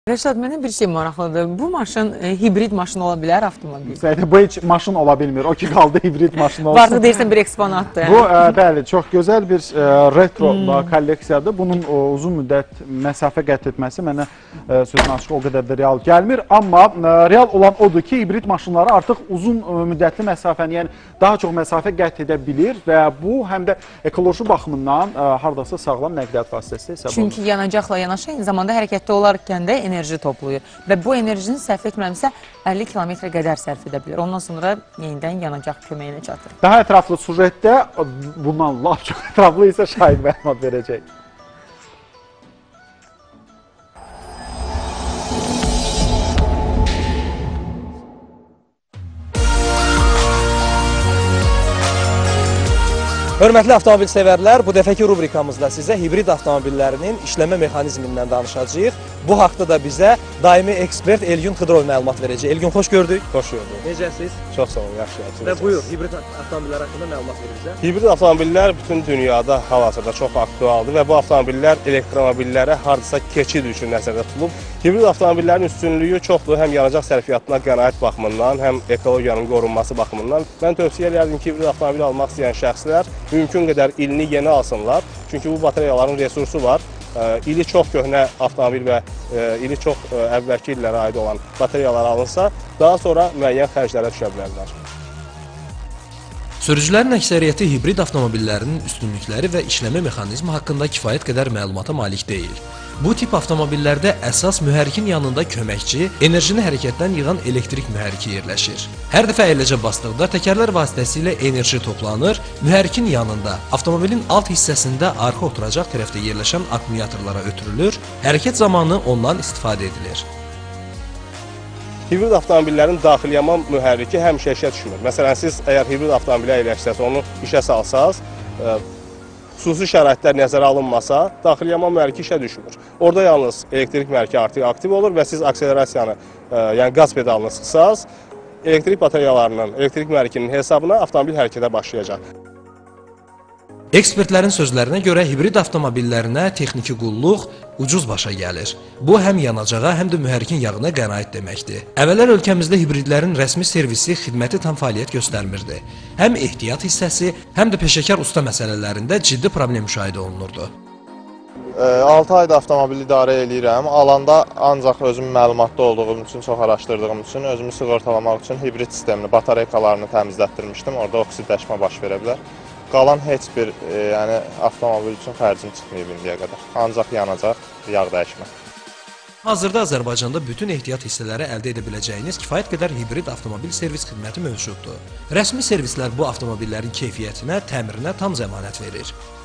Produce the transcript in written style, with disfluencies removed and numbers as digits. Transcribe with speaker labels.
Speaker 1: Rəşad, mənə bir şey maraqlıdır. Bu maşın hibrid maşın ola bilər, avtomobil.
Speaker 2: Bu heç maşın ola bilmir. O ki qaldı hibrid maşın olsun.
Speaker 1: Vardı deyirsən bir eksponatdır.
Speaker 2: Bu, bəli, çox gözəl bir retro kolleksiyadır. Bunun uzun müddət məsafə qət etməsi mənə sözün açıq o qədər də real gəlmir. Amma real olan odur ki, hibrid maşınları artıq uzun müddətli məsafəni, yəni daha çox məsafə qət edə bilir və bu həm də ekoloji baxımından hardasa sağlam nəqliyyat vasitəsi hesab olunur.
Speaker 1: Çünki yanacaqla yanaşı eyni zamanda hərəkətdə olarkən də enerji toplayır və bu enerjini sərf etməmsə 50 kilometrə qədər sərf edə bilir. Ondan sonra yenidən yanacaq köməyinə çatır.
Speaker 2: Daha ətraflı sujetdə bundan laf çox ətraflı isə şahid məlumat verəcək.
Speaker 3: Hörmətli avtomobil sevərlər, bu dəfəki rubrikamızda sizə hibrid avtomobillərinin işləmə mexanizmindən danışacağıq. Bu haqda da bizə daimi ekspert Elgün Xıdırov məlumat verəcək. Elgün, xoş gördük.
Speaker 4: Xoş gördük.
Speaker 3: Necəsiz?
Speaker 4: Çox sağ olun, yaxşı.
Speaker 3: Və buyur, hibrid avtomobillər haqqında məlumat verir bizə.
Speaker 4: Hibrid avtomobillər bütün dünyada hal-hazırda çox aktualdır və bu avtomobillər elektromobillərə hardasa keçid üçün nəzərdə tutulub. Hibrid avtomobillərin üstünlüyü çoxdur, həm yanacaq sərfiyyatına qənaət baxımından, həm ekologiyanın qorunması baxımından. Mən tövsiyə edərdim ki, hibrid avtomobil almaq istəyən şəxslər mümkün qədər ilini yeni alsınlar. Çünki bu batareyaların resursu var. İli çox köhnə avtomobil və ili çox əvvəlki illərə aid olan batareyalar alınsa, daha sonra müəyyən xərclərə düşə bilərlər.
Speaker 5: Sürücülərin əksəriyyəti hibrid avtomobillərinin üstünlükləri və işləmə mexanizmi haqqında kifayət qədər məlumata malik deyil. Bu tip avtomobillərdə əsas mühərrikin yanında köməkçi, enerjini hərəkətdən yığan elektrik mühərriki yerləşir. Hər dəfə əyləcə basdıqda təkərlər vasitəsilə enerji toplanır, mühərrikin yanında avtomobilin alt hissəsində arxa oturacaq tərəfdə yerləşən akkumulyatorlara ötürülür, hərəkət zamanı ondan istifadə edilir.
Speaker 4: Hibrid avtomobillərin daxili yaman mühərriki həmişə işə düşmür. Məsələn, siz əgər hibrid avtomobilə əyləşsəz, onu işə salsaz, xüsusi şəraitlər nəzərə alınmasa, daxili yaman mühərriki işə düşmür. Orada yalnız elektrik mühərriki artıq aktiv olur və siz akselerasiyanı, yəni qaz pedalını sıxsaz, elektrik batareyalarının, elektrik mühərrikinin hesabına avtomobil hərəkətə başlayacaq.
Speaker 5: Ekspertlərin sözlərinə görə hibrid avtomobillərinə texniki qulluq ucuz başa gəlir. Bu, həm yanacağa, həm də mühərrikin yağına qənaət deməkdir. Əvvəllər ölkəmizdə hibridlərin rəsmi servisi xidməti tam fəaliyyət göstərmirdi. Həm ehtiyat hissəsi, həm də peşəkar usta məsələlərində ciddi problem müşahidə olunurdu.
Speaker 6: 6 ayda avtomobil idarə eləyirəm. Alanda ancaq özüm məlumatda olduğum üçün, çox araşdırdığım üçün, özümü sığortalamaq üçün hibrid sistemini, batareykalarını təmizlətdirmişdim. Orada oksidləşmə baş verə bilər. Qalan heç bir avtomobil üçün xərcim çıxmayıb indiyə qədər. Ancaq yanacaq, yağ dəyişmə.
Speaker 5: Hazırda Azərbaycanda bütün ehtiyat hissələri əldə edə biləcəyiniz kifayət qədər hibrid avtomobil servis xidməti mövcuddur. Rəsmi servislər bu avtomobillərin keyfiyyətinə, təmirinə tam zəmanət verir.